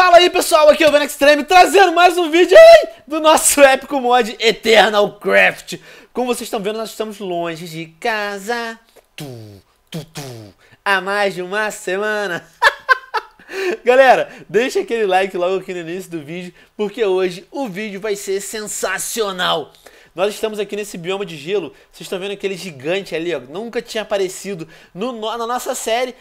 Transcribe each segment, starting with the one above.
Fala aí pessoal, aqui é o Venom Extreme trazendo mais um vídeo do nosso épico mod Eternal Craft. Como vocês estão vendo, nós estamos longe de casa há mais de uma semana. Galera, deixa aquele like logo aqui no início do vídeo, porque hoje o vídeo vai ser sensacional. Nós estamos aqui nesse bioma de gelo. Vocês estão vendo aquele gigante ali, ó. Nunca tinha aparecido na nossa série.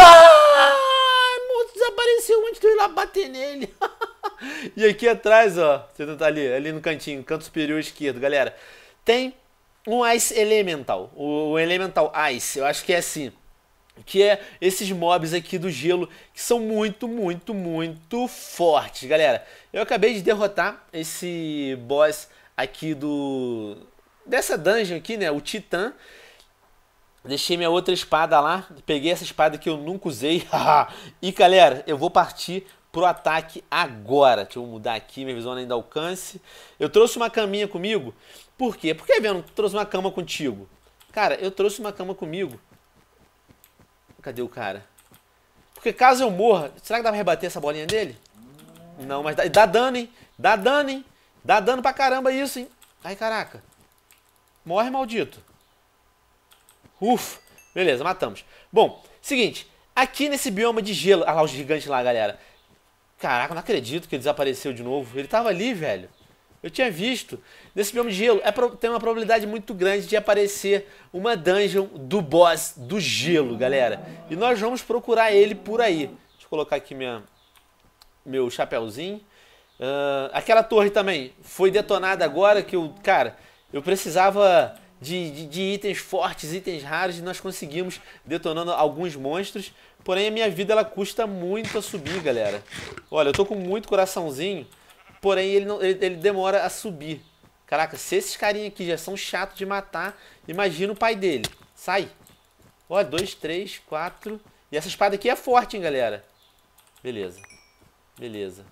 Desapareceu antes de eu ir lá bater nele. E aqui atrás, ó, você tá ali no cantinho, canto superior esquerdo, galera, tem um Ice Elemental, o Elemental Ice, eu acho que é assim, que é esses mobs aqui do gelo que são muito fortes, galera. Eu acabei de derrotar esse boss aqui dessa dungeon aqui, né, o Titã. Deixei minha outra espada lá, peguei essa espada que eu nunca usei. E galera, eu vou partir pro ataque agora. Deixa eu mudar aqui, minha visão ainda alcance. Eu trouxe uma caminha comigo. Por quê? Por que, Venom, tu trouxe uma cama contigo? Cara, eu trouxe uma cama comigo. Cadê o cara? Porque caso eu morra, será que dá pra rebater essa bolinha dele? Não, mas dá dano, hein? Dá dano, hein? Dá dano pra caramba isso, hein? Ai, caraca. Morre, maldito. Ufa, beleza, matamos. Bom, seguinte, aqui nesse bioma de gelo... Ah lá, o gigante lá, galera. Caraca, não acredito que ele desapareceu de novo. Ele tava ali, velho. Eu tinha visto. Nesse bioma de gelo, tem uma probabilidade muito grande de aparecer uma dungeon do boss do gelo, galera. E nós vamos procurar ele por aí. Deixa eu colocar aqui meu chapéuzinho. Aquela torre também foi detonada agora que cara, eu precisava... De itens fortes, itens raros, e nós conseguimos detonando alguns monstros. Porém a minha vida ela custa muito a subir, galera. Olha, eu tô com muito coraçãozinho, porém ele demora a subir. Caraca, se esses carinha aqui já são chatos de matar, imagina o pai dele. Sai. Olha, 2, 3, 4. E essa espada aqui é forte, hein, galera. Beleza. Beleza.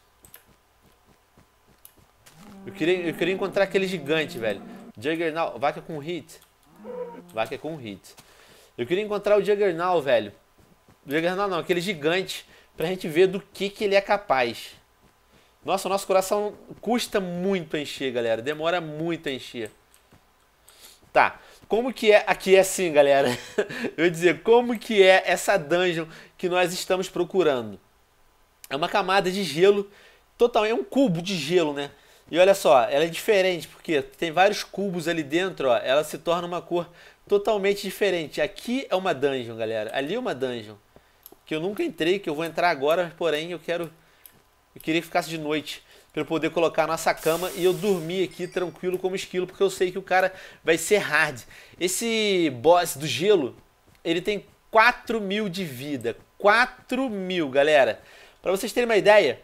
Eu queria encontrar aquele gigante, velho. Juggernaut, vaca com hit. Vaca com hit. Eu queria encontrar o Juggernaut, velho. Juggernaut não, aquele gigante, pra gente ver do que ele é capaz. Nossa, o nosso coração custa muito a encher, galera. Demora muito a encher. Tá, como que é aqui é assim, galera? Eu ia dizer, como que é essa dungeon que nós estamos procurando? É uma camada de gelo total, é um cubo de gelo, né? E olha só, ela é diferente, porque tem vários cubos ali dentro, ó. Ela se torna uma cor totalmente diferente. Aqui é uma dungeon, galera. Ali é uma dungeon. Que eu nunca entrei, que eu vou entrar agora, mas porém eu queria que ficasse de noite. Para eu poder colocar a nossa cama e eu dormir aqui tranquilo como esquilo, porque eu sei que o cara vai ser hard. Esse boss do gelo, ele tem 4.000 de vida. 4.000, galera. Para vocês terem uma ideia...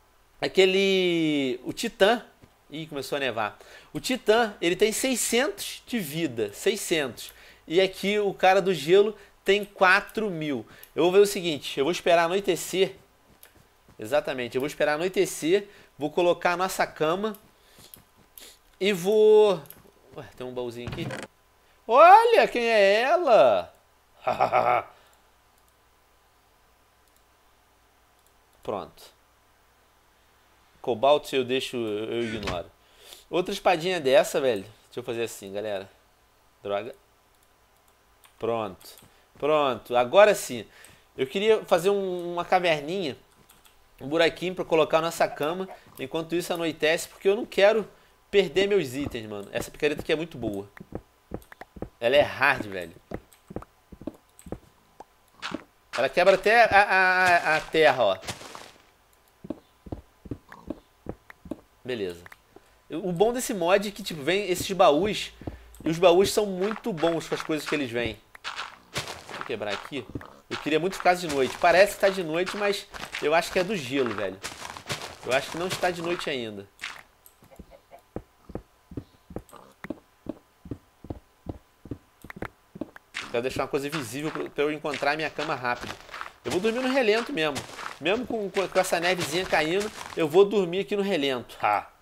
O Titã... Ih, começou a nevar. O Titã, ele tem 600 de vida. 600. E aqui o cara do gelo tem 4.000. Eu vou ver o seguinte. Eu vou esperar anoitecer. Exatamente. Eu vou esperar anoitecer. Vou colocar a nossa cama. E vou... Ué, tem um baúzinho aqui. Olha, quem é ela? Pronto. Cobalto eu ignoro. Outra espadinha dessa, velho. Deixa eu fazer assim, galera. Droga. Pronto. Pronto. Agora sim. Eu queria fazer uma caverninha. Um buraquinho pra colocar a nossa cama. Enquanto isso anoitece. Porque eu não quero perder meus itens, mano. Essa picareta aqui é muito boa. Ela é hard, velho. Ela quebra até a terra, ó. Beleza. O bom desse mod é que tipo, vem esses baús. E os baús são muito bons com as coisas que eles vêm. Deixa eu quebrar aqui. Eu queria muito ficar de noite. Parece que está de noite, mas eu acho que é do gelo, velho. Eu acho que não está de noite ainda. Quero deixar uma coisa visível para eu encontrar a minha cama rápido. Eu vou dormir no relento mesmo. Mesmo com essa nevezinha caindo, eu vou dormir aqui no relento.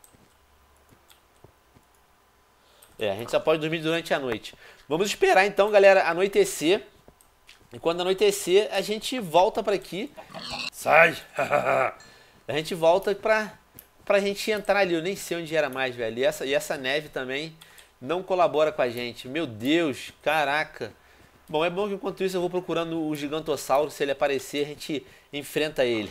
A gente só pode dormir durante a noite. Vamos esperar então, galera, anoitecer. E quando anoitecer, a gente volta para aqui. Sai! A gente volta pra gente entrar ali. Eu nem sei onde era mais, velho. E essa neve também não colabora com a gente. Meu Deus, caraca. Bom, é bom que enquanto isso eu vou procurando o Gigantossauro. Se ele aparecer, a gente enfrenta ele.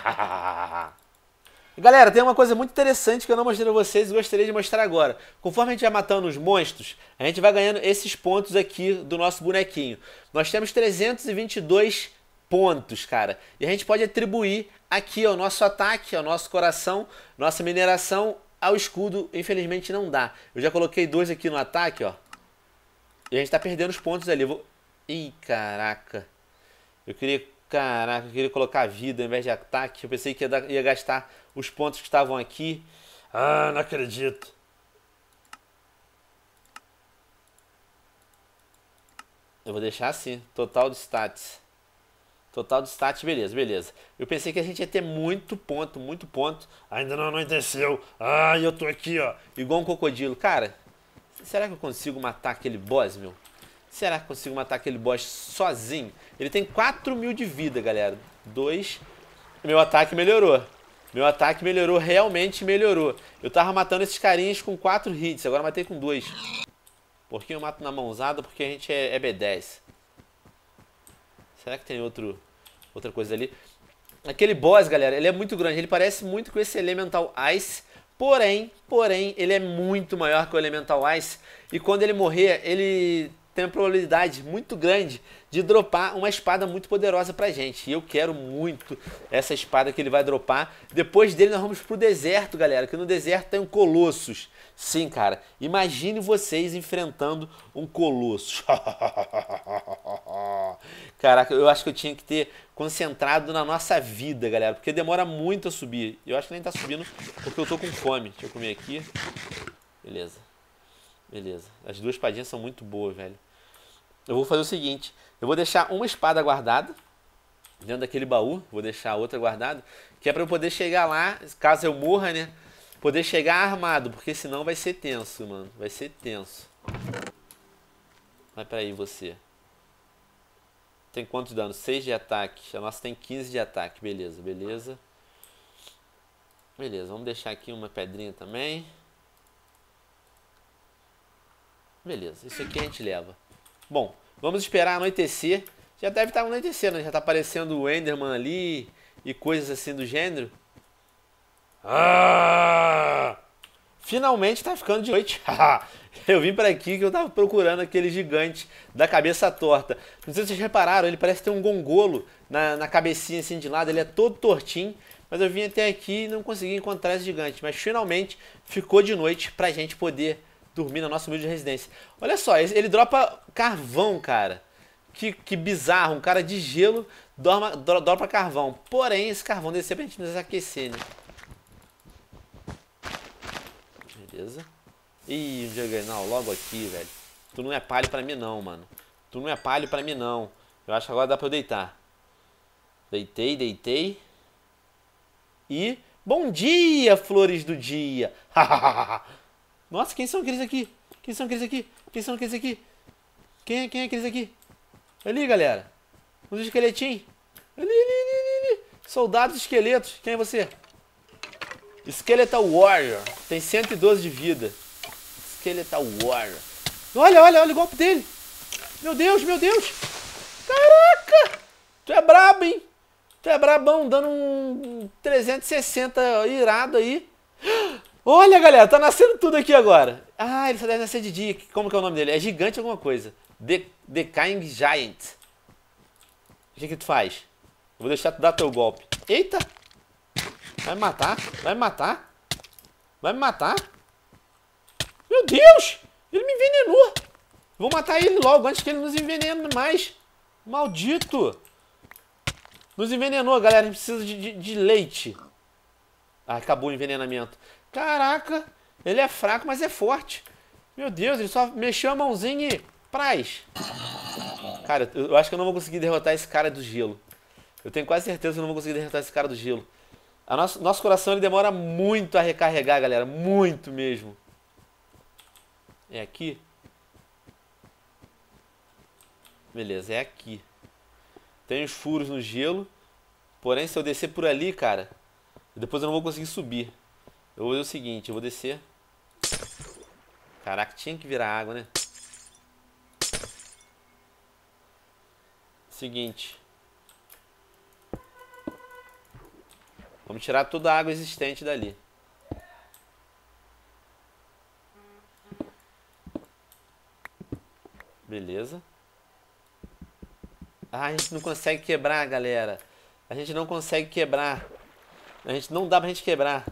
Galera, tem uma coisa muito interessante que eu não mostrei pra vocês e gostaria de mostrar agora. Conforme a gente vai matando os monstros, a gente vai ganhando esses pontos aqui do nosso bonequinho. Nós temos 322 pontos, cara. E a gente pode atribuir aqui ao nosso ataque, ao nosso coração, nossa mineração, ao escudo. Infelizmente não dá. Eu já coloquei 2 aqui no ataque, ó. E a gente tá perdendo os pontos ali. Ih, caraca. Caraca, eu queria colocar vida ao invés de ataque. Eu pensei que ia gastar os pontos que estavam aqui. Ah, não acredito. Eu vou deixar assim. Total de stats. Total de stats, beleza, beleza. Eu pensei que a gente ia ter muito ponto, muito ponto. Ainda não anoiteceu. Ah, eu tô aqui, ó. Igual um crocodilo. Cara, será que eu consigo matar aquele boss, meu? Será que eu consigo matar aquele boss sozinho? Ele tem 4.000 de vida, galera. 2. Meu ataque melhorou. Meu ataque melhorou, realmente melhorou. Eu tava matando esses carinhas com 4 hits, agora matei com 2. Por que eu mato na mãozada? Porque a gente é B10. Será que tem outra coisa ali? Aquele boss, galera, ele é muito grande. Ele parece muito com esse Elemental Ice. Porém, ele é muito maior que o Elemental Ice. E quando ele morrer, ele tem uma probabilidade muito grande de dropar uma espada muito poderosa pra gente. E eu quero muito essa espada que ele vai dropar. Depois dele nós vamos pro deserto, galera, que no deserto tem um Colossus. Sim, cara, imagine vocês enfrentando um Colossus. Caraca, eu acho que eu tinha que ter concentrado na nossa vida, galera, porque demora muito a subir. Eu acho que nem tá subindo porque eu tô com fome. Deixa eu comer aqui. Beleza. Beleza. As 2 espadinhas são muito boas, velho. Eu vou fazer o seguinte. Eu vou deixar uma espada guardada dentro daquele baú. Vou deixar a outra guardada. Que é pra eu poder chegar lá, caso eu morra, né? Poder chegar armado. Porque senão vai ser tenso, mano. Vai ser tenso. Vai pra aí, você. Tem quantos danos? 6 de ataque. A nossa tem 15 de ataque. Beleza, beleza. Beleza, vamos deixar aqui uma pedrinha também. Beleza, isso aqui a gente leva. Bom, vamos esperar anoitecer. Já deve estar anoitecendo, né? Já está aparecendo o Enderman ali e coisas assim do gênero. Ah! Finalmente está ficando de noite. Eu vim para aqui que eu estava procurando aquele gigante da cabeça torta. Não sei se vocês repararam, ele parece ter um gongolo na cabecinha assim de lado. Ele é todo tortinho. Mas eu vim até aqui e não consegui encontrar esse gigante. Mas finalmente ficou de noite para a gente poder dormir na nossa humilde residência. Olha só, ele dropa carvão, cara. Que bizarro, um cara de gelo dropa carvão. Porém, esse carvão deve ser pra gente nos aquecer, né? Beleza. Ih, um Juggernaut logo aqui, velho. Tu não é palho pra mim não, mano. Tu não é palho pra mim não. Eu acho que agora dá pra eu deitar. Deitei. E... Bom dia, flores do dia. Nossa, quem são aqueles aqui? Quem são aqueles aqui? Quem é aqueles aqui? Ali, galera. Uns esqueletinhos. Ali. Soldados esqueletos. Quem é você? Skeletal Warrior. Tem 112 de vida. Skeletal Warrior. Olha o golpe dele. Meu Deus. Caraca. Tu é brabo, hein? Tu é brabão, dando um 360 irado aí. Olha, galera, tá nascendo tudo aqui agora. Ah, ele só deve nascer de dia. Como que é o nome dele? É gigante alguma coisa. The King Giant. O que tu faz? Eu vou deixar tu dar teu golpe. Eita! Vai me matar? Meu Deus! Ele me envenenou. Vou matar ele logo antes que ele nos envenene mais. Maldito! Nos envenenou, galera. A gente precisa de leite. Ah, acabou o envenenamento. Caraca, ele é fraco, mas é forte. Meu Deus, ele só mexeu a mãozinha e... Praz. Cara, eu acho que eu não vou conseguir derrotar esse cara do gelo. Eu tenho quase certeza que eu não vou conseguir derrotar esse cara do gelo. Nosso coração ele demora muito a recarregar, galera. Muito mesmo. É aqui? Beleza, é aqui. Tem os furos no gelo. Porém, se eu descer por ali, cara... Depois eu não vou conseguir subir. Eu vou fazer o seguinte, eu vou descer. Caraca, tinha que virar água, né? Seguinte. Vamos tirar toda a água existente dali. Beleza. Ah, a gente não consegue quebrar, galera. A gente não consegue quebrar. Não dá pra gente quebrar.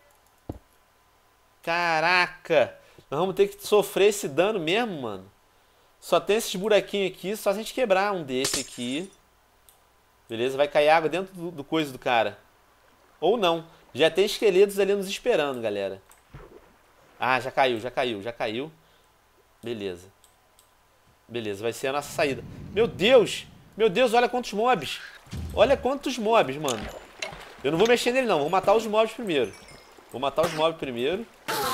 Caraca. Nós vamos ter que sofrer esse dano mesmo, mano. Só tem esses buraquinhos aqui, só se a gente quebrar um desse aqui. Beleza, vai cair água dentro do coisa do cara. Ou não. Já tem esqueletos ali nos esperando, galera. Ah, já caiu, já caiu, já caiu. Beleza. Beleza, vai ser a nossa saída. Meu Deus! Meu Deus, olha quantos mobs. Olha quantos mobs, mano. Eu não vou mexer nele não, vou matar os mobs primeiro. Vou matar os mobs primeiro.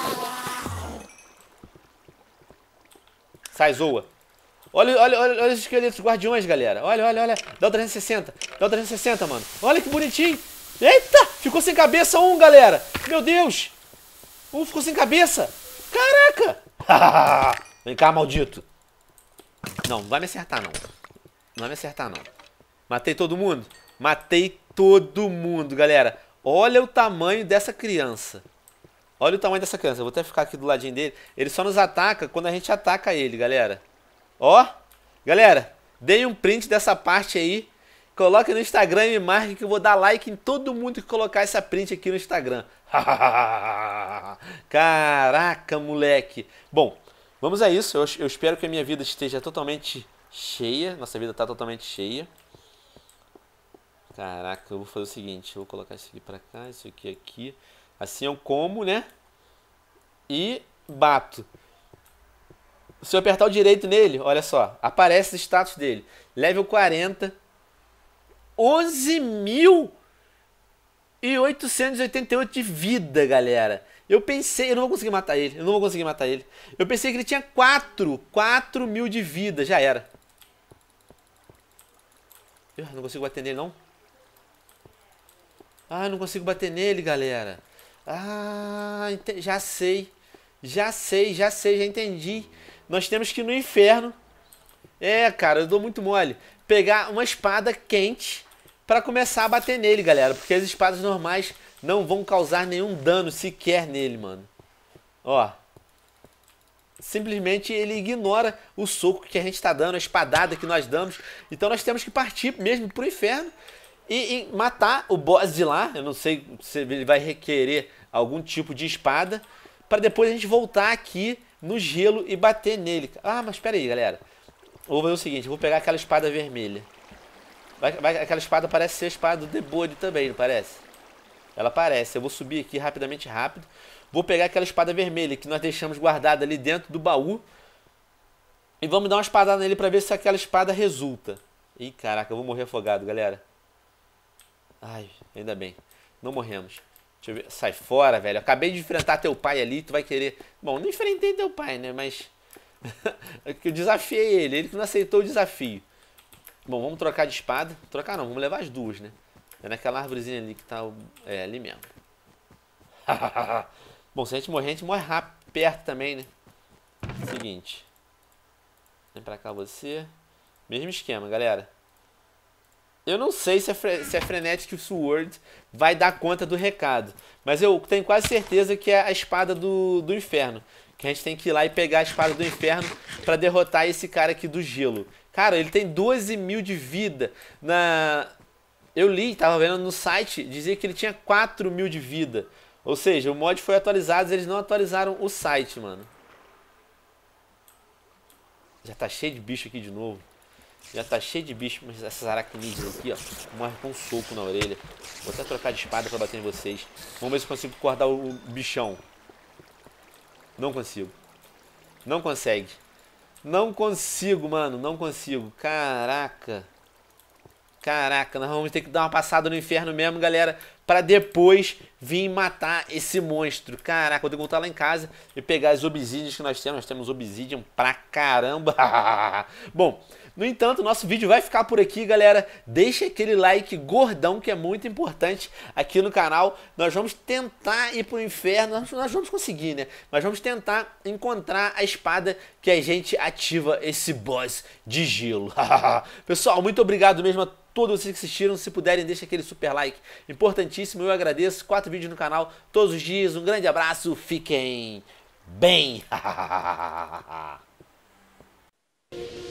Sai, zoa. Olha os esqueletos guardiões, galera. Olha. Dá o 360. Dá o 360, mano. Olha que bonitinho. Eita! Ficou sem cabeça um, galera. Meu Deus. Um ficou sem cabeça. Caraca. Vem cá, maldito. Não vai me acertar, não. Não vai me acertar, não. Matei todo mundo? Matei todo mundo, galera. Olha o tamanho dessa criança. Olha o tamanho dessa criança. Eu vou até ficar aqui do ladinho dele. Ele só nos ataca quando a gente ataca ele, galera. Ó. Galera, deem um print dessa parte aí. Coloque no Instagram e me marque que eu vou dar like em todo mundo que colocar essa print aqui no Instagram. Caraca, moleque. Bom, vamos a isso. Eu espero que a minha vida esteja totalmente cheia. Nossa vida está totalmente cheia. Caraca, eu vou fazer o seguinte. Eu vou colocar isso aqui pra cá, isso aqui aqui. Assim eu como, né? E bato. Se eu apertar o direito nele, olha só. Aparece o status dele. Level 40. 11.888 de vida, galera. Eu pensei, eu não vou conseguir matar ele. Eu pensei que ele tinha 4 mil de vida. Já era. Eu não consigo bater nele, não. Ah, não consigo bater nele, galera. Ah, já sei. Já entendi. Nós temos que ir no inferno. É, cara, eu dou muito mole. Pegar uma espada quente pra começar a bater nele, galera. Porque as espadas normais não vão causar nenhum dano sequer nele, mano. Ó. Simplesmente ele ignora o soco que a gente tá dando, a espadada que nós damos. Então nós temos que partir mesmo pro inferno e matar o boss de lá. Eu não sei se ele vai requerer algum tipo de espada, para depois a gente voltar aqui no gelo e bater nele. Ah, mas espera aí, galera. Vou fazer o seguinte, eu vou pegar aquela espada vermelha. Aquela espada parece ser a espada do The Bode também, não parece? Ela parece. Eu vou subir aqui rapidamente, rápido. Vou pegar aquela espada vermelha que nós deixamos guardada ali dentro do baú. E vamos dar uma espadada nele pra ver se aquela espada resulta. Ih, caraca, eu vou morrer afogado, galera. Ai, ainda bem. Não morremos. Deixa eu ver. Sai fora, velho. Eu acabei de enfrentar teu pai ali, tu vai querer... Bom, não enfrentei teu pai, né? Mas... eu desafiei ele. Ele que não aceitou o desafio. Bom, vamos trocar de espada. Trocar não, vamos levar as duas, né? É naquela árvorezinha ali que tá... É, ali mesmo. Bom, se a gente morre rápido, perto também, né? Seguinte. Vem pra cá você. Mesmo esquema, galera. Eu não sei se a Frenetic Sword vai dar conta do recado. Mas eu tenho quase certeza que é a espada do inferno. Que a gente tem que ir lá e pegar a espada do inferno pra derrotar esse cara aqui do gelo. Cara, ele tem 12 mil de vida. Eu li, tava vendo no site, dizia que ele tinha 4 mil de vida. Ou seja, o mod foi atualizado, eles não atualizaram o site, mano. Já tá cheio de bicho aqui de novo. Já tá cheio de bicho, mas essas aracnídeas aqui, ó. Morre com um soco na orelha. Vou até trocar de espada pra bater em vocês. Vamos ver se eu consigo acordar o bichão. Não consigo. Não consegue. Não consigo, mano. Não consigo. Caraca. Caraca, nós vamos ter que dar uma passada no inferno mesmo, galera. pra depois vir matar esse monstro. Caraca, eu tenho que voltar lá em casa e pegar as obsidians que nós temos. Nós temos obsidian pra caramba. Bom, no entanto, nosso vídeo vai ficar por aqui, galera. Deixa aquele like gordão, que é muito importante aqui no canal. Nós vamos tentar ir pro inferno. Nós vamos conseguir, né? Mas vamos tentar encontrar a espada que a gente ativa esse boss de gelo. Pessoal, muito obrigado mesmo a todos vocês que assistiram. Se puderem, deixa aquele super like importantíssimo. Eu agradeço. 4 vídeos no canal todos os dias. Um grande abraço. Fiquem bem.